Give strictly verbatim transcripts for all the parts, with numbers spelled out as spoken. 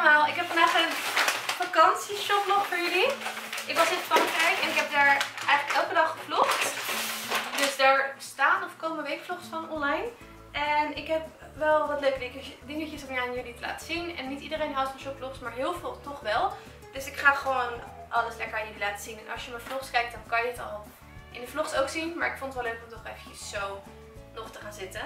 allemaal, ik heb vandaag een vakantieshoplog voor jullie. Ik was in Frankrijk en ik heb daar eigenlijk elke dag gevlogd. Dus daar staan of komen weekvlogs van online. En ik heb wel wat leuke dingetjes om aan jullie te laten zien. En niet iedereen houdt van shopvlogs, maar heel veel toch wel. Dus ik ga gewoon alles lekker aan jullie laten zien. En als je mijn vlogs kijkt, dan kan je het al in de vlogs ook zien. Maar ik vond het wel leuk om toch eventjes zo nog te gaan zitten.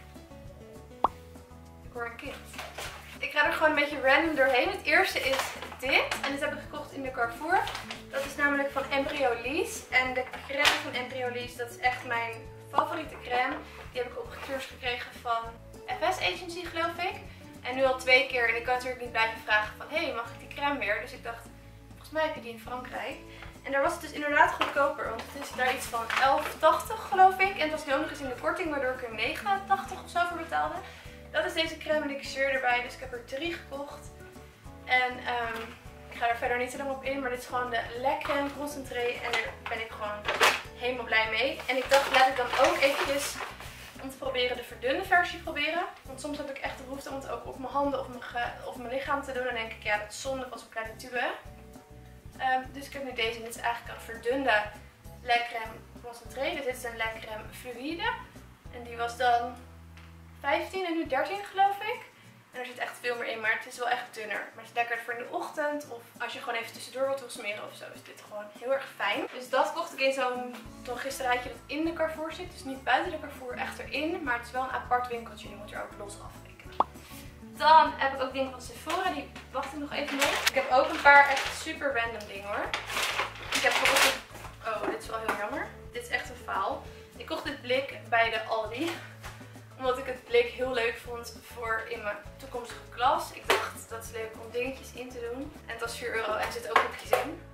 Ik hoor een kind. Ik ga er gewoon een beetje random doorheen. Het eerste is dit. En dit heb ik gekocht in de Carrefour. Dat is namelijk van Embryolisse. En de crème van Embryolisse, dat is echt mijn favoriete crème. Die heb ik op cursus gekregen van F S Agency, geloof ik. En nu al twee keer. En ik kan natuurlijk niet blijven vragen van, hé, hey, mag ik die crème weer? Dus ik dacht, volgens mij heb je die in Frankrijk. En daar was het dus inderdaad goedkoper. Want het is daar iets van elf tachtig, geloof ik. En het was nu ook nog eens in de korting, waardoor ik er negen tachtig of zo voor betaalde. Dat is deze crème en de xeur erbij. Dus ik heb er drie gekocht. En um, ik ga er verder niet te lang op in. Maar dit is gewoon de Le Crème Concentré. En daar ben ik gewoon helemaal blij mee. En ik dacht, laat ik dan ook eventjes om te proberen de verdunde versie proberen. Want soms heb ik echt de behoefte om het ook op mijn handen of mijn, ge of mijn lichaam te doen. En dan denk ik, ja, dat is zonde van zo'n kleine tube. Um, dus ik heb nu deze. En dit is eigenlijk een verdunde Le Crème Concentré. Dus dit is een Le Crème Fluide. En die was dan vijftien en nu dertien, geloof ik. En er zit echt veel meer in, maar het is wel echt dunner. Maar het is lekker voor in de ochtend of als je gewoon even tussendoor wilt smeren of zo, is dit gewoon heel erg fijn. Dus dat kocht ik in zo'n drogisterijtje dat in de Carrefour zit. Dus niet buiten de Carrefour, echt erin. Maar het is wel een apart winkeltje, je moet er ook los afrekenen. Dan heb ik ook dingen van Sephora, die wacht ik nog even mee. Ik heb ook een paar echt super random dingen hoor. Ik heb bijvoorbeeld een... Oh, dit is wel heel jammer. Dit is echt een faal. Ik kocht dit blik bij de Aldi. Omdat ik het blik heel leuk vond voor in mijn toekomstige klas. Ik dacht, dat is leuk om dingetjes in te doen. En het was vier euro en er zitten ook hoekjes in.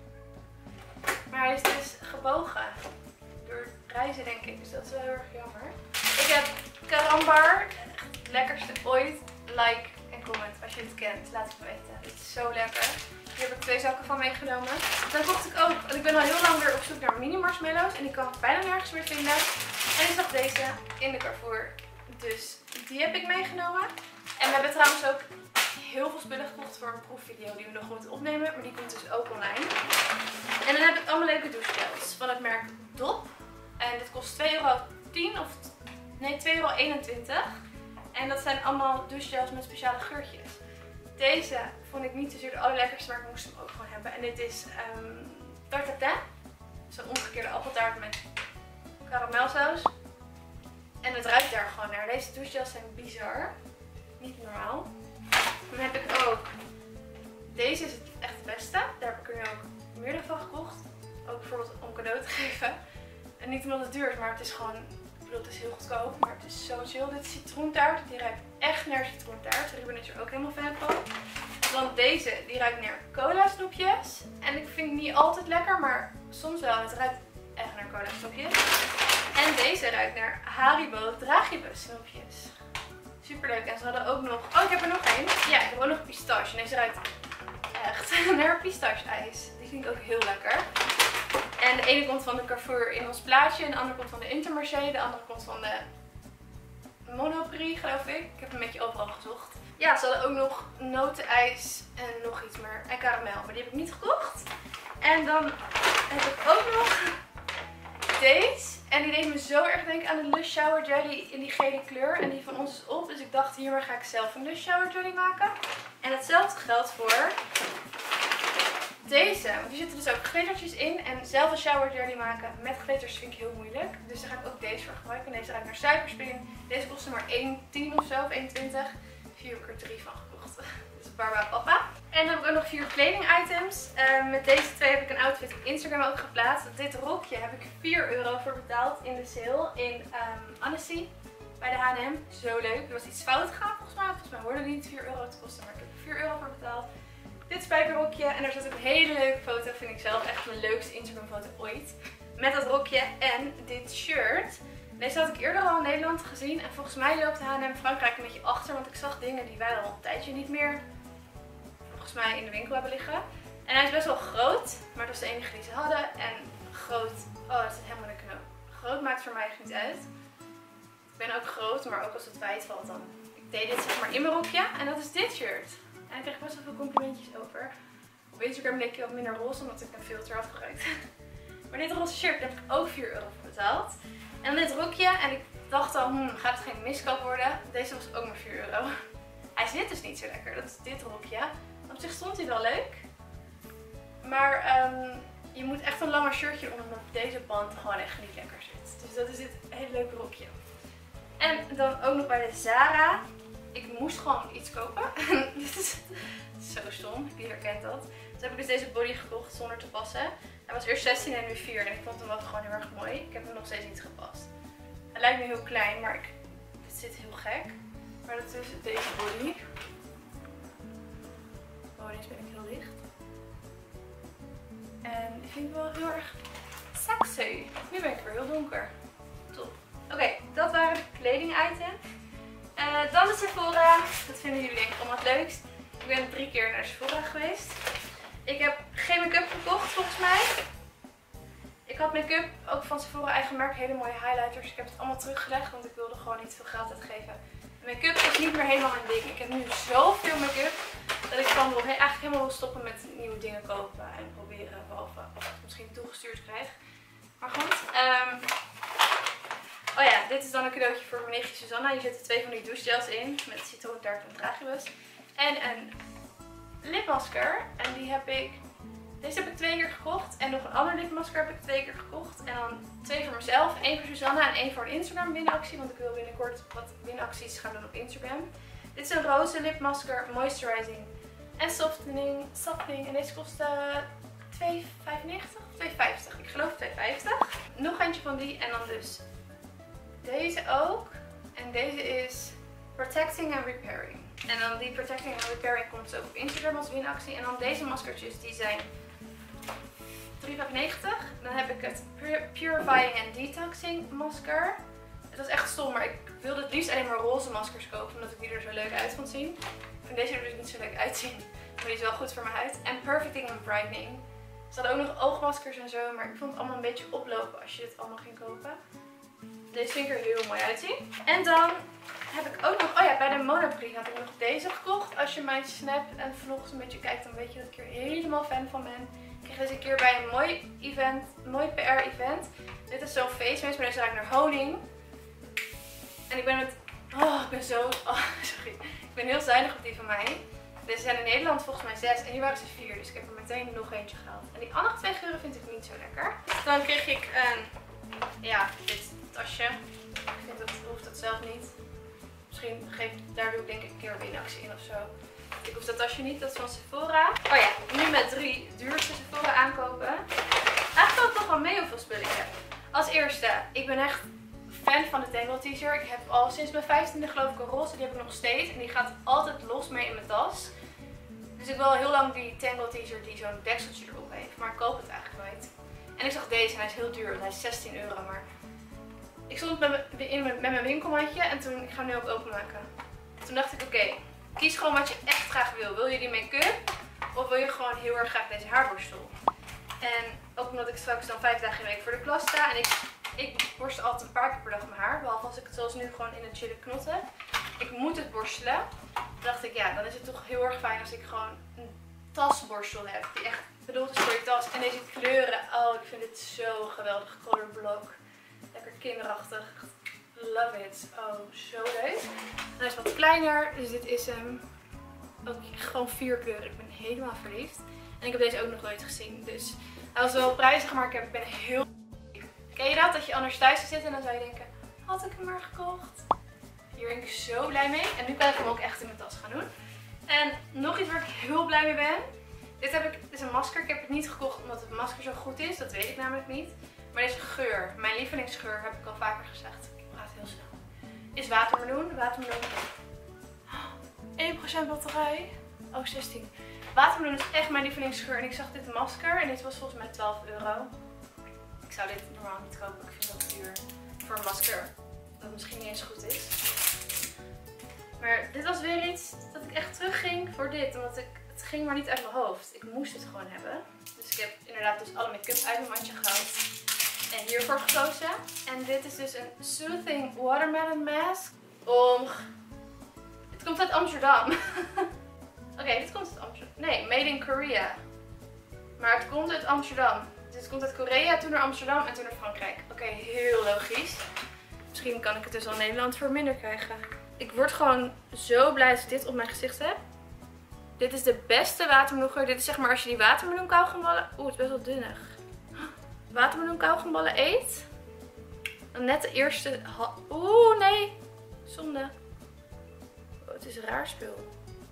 Maar hij is dus gebogen. Door reizen denk ik. Dus dat is wel heel erg jammer. Ik heb Carambar. Echt het lekkerste ooit. Like en comment als je het kent. Laat het me weten. Het is zo lekker. Hier heb ik twee zakken van meegenomen. Dan kocht ik ook, want ik ben al heel lang weer op zoek naar mini marshmallows. En die kan ik bijna nergens meer vinden. En ik zag deze in de Carrefour. Dus die heb ik meegenomen. En we hebben trouwens ook heel veel spullen gekocht voor een proefvideo die we nog moeten opnemen. Maar die komt dus ook online. En dan heb ik allemaal leuke douchegels van het merk Dop. En dit kost twee euro tien of nee, twee euro eenentwintig. En dat zijn allemaal douchegels met speciale geurtjes. Deze vond ik niet zozeer de allerlekkerste, maar ik moest hem ook gewoon hebben. En dit is um, tarte tatin. Zo'n omgekeerde appeltaart met karamelsaus. En het ruikt daar gewoon naar. Deze douchegels zijn bizar. Niet normaal. Dan heb ik ook... Deze is het echt het beste. Daar heb ik er nu ook meerdere van gekocht. Ook bijvoorbeeld om cadeau te geven. En niet omdat het duur is, maar het is gewoon... Ik bedoel, het is heel goedkoop, maar het is zo chill. Dit is citroentaart. Die ruikt echt naar citroentaart. Ruben is er ook helemaal fan van. Dan deze, die ruikt naar cola snoepjes. En ik vind het niet altijd lekker, maar soms wel. Het ruikt echt naar cola snoepjes. En deze ruikt naar Haribo Dragibus snoepjes. Super leuk. En ze hadden ook nog... Oh, ik heb er nog één. Ja, ik heb ook nog pistache. En deze ruikt echt naar pistache ijs. Die vind ik ook heel lekker. En de ene komt van de Carrefour in ons plaatsje. En de andere komt van de Intermarché. De andere komt van de Monoprix, geloof ik. Ik heb een beetje overal gezocht. Ja, ze hadden ook nog notenijs en nog iets meer. En karamel. Maar die heb ik niet gekocht. En dan heb ik ook nog deze. En die deed me zo erg denken aan de Lush Shower Jelly in die gele kleur. En die van ons is op. Dus ik dacht, hiermee ga ik zelf een Lush Shower Jelly maken. En hetzelfde geldt voor deze. Want hier zitten dus ook glittertjes in. En zelf een shower jelly maken met glitters vind ik heel moeilijk. Dus daar ga ik ook deze voor gebruiken. Deze ruikt naar suikerspin. Deze kostte maar één tien of zo, of één twintig. Hier heb ik er drie van gekocht. Dit is Barbara Papa. En dan heb ik ook nog vier kleding items. Uh, met deze twee heb ik een outfit op Instagram ook geplaatst. Dit rokje heb ik vier euro voor betaald in de sale in um, Annecy bij de H en M. Zo leuk. Er was iets fout gegaan volgens mij. Volgens mij hoorde het niet vier euro te kosten, maar ik heb er vier euro voor betaald. Dit spijkerrokje. En daar zit ook een hele leuke foto, vind ik zelf. Echt mijn leukste Instagram foto ooit. Met dat rokje en dit shirt. Deze had ik eerder al in Nederland gezien. En volgens mij loopt H en M Frankrijk een beetje achter. Want ik zag dingen die wij al een tijdje niet meer volgens mij in de winkel hebben liggen. En hij is best wel groot. Maar dat is de enige die ze hadden. En groot. Oh, dat zit helemaal in de knoop. Groot maakt voor mij echt niet uit. Ik ben ook groot, maar ook als het wijd valt dan. Ik deed dit zeg maar in mijn rokje. En dat is dit shirt. En ik kreeg best wel veel complimentjes over. Op Instagram leek je wat minder roze omdat ik een filter had gebruikt. Maar dit roze shirt heb ik ook vier euro voor betaald. En dit rokje, en ik dacht al, hmm, gaat het geen miskoop worden? Deze was ook maar vier euro. Hij zit dus niet zo lekker, dat is dit rokje. Op zich stond hij wel leuk. Maar um, je moet echt een langer shirtje onder omdat deze band gewoon echt niet lekker zit. Dus dat is dit hele leuke rokje. En dan ook nog bij de Zara. Ik moest gewoon iets kopen. Dit is zo stom, wie herkent dat? Dus heb ik dus deze body gekocht zonder te passen. Hij was eerst zestien en nu vier en ik vond hem wel gewoon heel erg mooi. Ik heb hem nog steeds niet gepast. Hij lijkt me heel klein, maar ik, het zit heel gek. Maar dat is deze body. Oh, deze ben ik heel licht. En die vind ik wel heel erg sexy. Nu ben ik weer heel donker. Top. Oké, okay, dat waren de kleding items. Uh, dan de Sephora. Dat vinden jullie denk ik allemaal het leukst. Ik ben drie keer naar Sephora geweest. Ik heb geen make-up gekocht volgens mij. Ik had make-up, ook van Sephora eigen merk, hele mooie highlighters. Ik heb het allemaal teruggelegd, want ik wilde gewoon niet veel geld uitgeven. Make-up is niet meer helemaal mijn ding. Ik heb nu zoveel make-up dat ik van wil, eigenlijk helemaal wil stoppen met nieuwe dingen kopen en proberen. Behalve als ik het misschien toegestuurd krijg. Maar goed. Um, oh ja, dit is dan een cadeautje voor mijn nichtje Susanna. Hier zitten twee van die douchegels in met citroentaart en dragibus. En een lipmasker. En die heb ik... Deze heb ik twee keer gekocht. En nog een ander lipmasker heb ik twee keer gekocht. En dan twee voor mezelf. één voor Susanna en één voor een Instagram winactie. Want ik wil binnenkort wat winacties gaan doen op Instagram. Dit is een roze lipmasker, moisturizing en softening. softening. En deze kost uh, twee vijfennegentig of twee vijftig. Ik geloof twee vijftig. Nog eentje van die. En dan dus deze ook. En deze is Protecting and Repairing. En dan die Protecting and Repairing komt ook op Instagram als winactie. En dan deze maskertjes, die zijn drie vijfennegentig. Dan heb ik het Purifying and Detoxing masker. Het was echt stom, maar ik wilde het liefst alleen maar roze maskers kopen. Omdat ik die er zo leuk uit vond zien. Ik vind deze er dus niet zo leuk uitzien. Maar die is wel goed voor mijn huid. En Perfecting and Brightening. Ze hadden ook nog oogmaskers en zo. Maar ik vond het allemaal een beetje oplopen als je dit allemaal ging kopen. Deze vind ik er heel mooi uitzien. En dan heb ik ook nog, oh ja, bij de Monoprix had ik nog deze gekocht. Als je mijn snap en vlogs een beetje kijkt, dan weet je dat ik er helemaal fan van ben. Ik kreeg deze een keer bij een mooi event, een mooi P R event. Dit is zo'n face mask, maar deze ruikt naar honing. En ik ben met, oh ik ben zo, oh sorry. Ik ben heel zuinig op die van mij. Deze zijn in Nederland volgens mij zes en hier waren ze vier, dus ik heb er meteen nog eentje gehaald. En die andere twee geuren vind ik niet zo lekker. Dan kreeg ik een, ja, dit tasje. Ik vind dat hoeft dat zelf niet. Misschien geef, daar doe ik denk ik een keer een winactie in of zo. Ik hoef dat tasje niet, dat is van Sephora. Oh ja, nu met drie duurste Sephora aankopen. Eigenlijk valt toch wel mee hoeveel spullen ik heb. Als eerste, ik ben echt fan van de Tangle teaser. Ik heb al sinds mijn vijftiende geloof ik een roze, die heb ik nog steeds. En die gaat altijd los mee in mijn tas. Dus ik wil al heel lang die Tangle teaser die zo'n dekseltje erop heeft. Maar ik koop het eigenlijk nooit. En ik zag deze en hij is heel duur, want hij is zestien euro. Maar ik stond met mijn, met mijn winkelmandje en toen, ik ga hem nu ook openmaken. Toen dacht ik, oké, okay, kies gewoon wat je echt graag wil. Wil je die make-up of wil je gewoon heel erg graag deze haarborstel? En ook omdat ik straks dan vijf dagen in de week voor de klas sta. En ik, ik borstel altijd een paar keer per dag mijn haar. Behalve als ik het zoals nu gewoon in een chille knot heb. Ik moet het borstelen. Toen dacht ik, ja, dan is het toch heel erg fijn als ik gewoon een tasborstel heb. Die echt bedoeld is voor je tas. En deze kleuren, oh ik vind dit zo geweldig. Color block. Lekker kinderachtig. Love it. Oh, zo leuk. Hij is wat kleiner. Dus dit is hem. Ook gewoon vier kleuren. Ik ben helemaal verliefd. En ik heb deze ook nog nooit gezien. Dus hij was wel prijzig, maar ik, heb, ik ben heel... Ken je dat? Dat je anders thuis zit en dan zou je denken, had ik hem maar gekocht? Hier ben ik zo blij mee. En nu kan ik hem ook echt in mijn tas gaan doen. En nog iets waar ik heel blij mee ben. Dit, heb ik, dit is een masker. Ik heb het niet gekocht omdat het masker zo goed is. Dat weet ik namelijk niet. Maar deze geur, mijn lievelingsgeur, heb ik al vaker gezegd. Ik praat heel snel. Is watermeloen. Watermeloen. één procent batterij. Oh, zestien. Watermeloen is echt mijn lievelingsgeur. En ik zag dit masker en dit was volgens mij twaalf euro. Ik zou dit normaal niet kopen. Ik vind dat duur voor een masker. Dat misschien niet eens goed is. Maar dit was weer iets dat ik echt terugging voor dit. Omdat ik, het ging maar niet uit mijn hoofd. Ik moest het gewoon hebben. Dus ik heb inderdaad dus alle make-up uit mijn mandje gehaald. En hiervoor gekozen. En dit is dus een Soothing Watermelon Mask. Om... Het komt uit Amsterdam. Oké, okay, dit komt uit Amsterdam. Nee, made in Korea. Maar het komt uit Amsterdam. Dus het komt uit Korea, toen naar Amsterdam en toen naar Frankrijk. Oké, okay, heel logisch. Misschien kan ik het dus al in Nederland voor minder krijgen. Ik word gewoon zo blij dat ik dit op mijn gezicht heb. Dit is de beste watermeloen. Dit is zeg maar als je die watermeloen kauwgomballen... Oeh, het is best wel dunnig. Watermeloen kauwgomballen eet. Dan net de eerste... Oeh, nee. Zonde. Oh, het is een raar spul.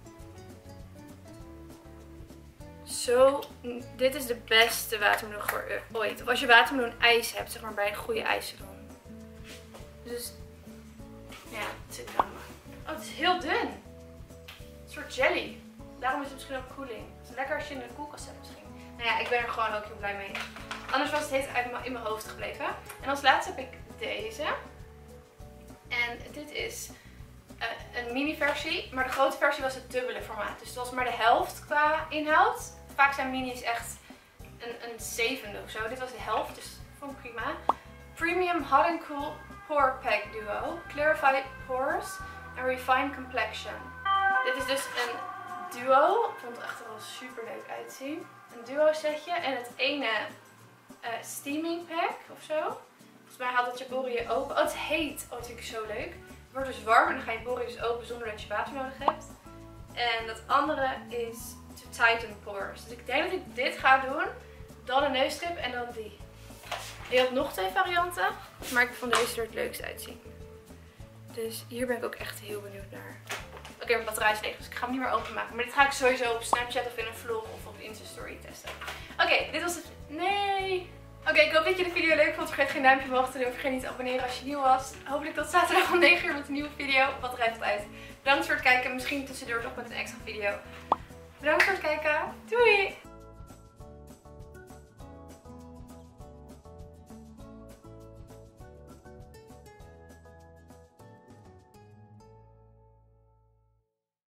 Zo, dit is de beste watermeloen ooit. Of als je watermeloen ijs hebt, zeg maar bij een goede ijssalon. Dus, ja, het zit aan me. Oh, het is heel dun. Een soort jelly. Daarom is het misschien ook koeling. Het is lekker als je in de koelkast hebt misschien. Nou ja, ik ben er gewoon ook heel blij mee. Anders was het heet uit in mijn hoofd gebleven. En als laatste heb ik deze. En dit is uh, een mini versie. Maar de grote versie was het dubbele formaat. Dus het was maar de helft qua inhoud. Vaak zijn minis echt een, een zevende of zo. Dit was de helft, dus vond ik prima. Premium Hot and Cool Pore Pack Duo. Clarified Pores and Refined Complexion. Dit is dus een duo. Ik vond het echt er wel super leuk uitzien. Een duo setje. En het ene uh, steaming pack of zo. Volgens mij haalt het je poriën open. Oh, het heet. Oh, dat vind ik zo leuk. Het wordt dus warm en dan ga je poriën dus open zonder dat je water nodig hebt. En dat andere is to tighten pores. Dus ik denk dat ik dit ga doen. Dan een neusstrip en dan die. Je had nog twee varianten. Maar ik vond deze er het leukst uitzien. Dus hier ben ik ook echt heel benieuwd naar. Oké, okay, mijn batterij is leeg, dus ik ga hem niet meer openmaken. Maar dit ga ik sowieso op Snapchat of in een vlog of op Insta Story testen. Oké, okay, dit was het. Nee! Oké, okay, ik hoop dat je de video leuk vond. Vergeet geen duimpje omhoog te doen. Vergeet niet te abonneren als je nieuw was. Hopelijk tot zaterdag om negen uur met een nieuwe video. Batterij valt uit. Bedankt voor het kijken. Misschien tussendoor nog met een extra video. Bedankt voor het kijken. Doei!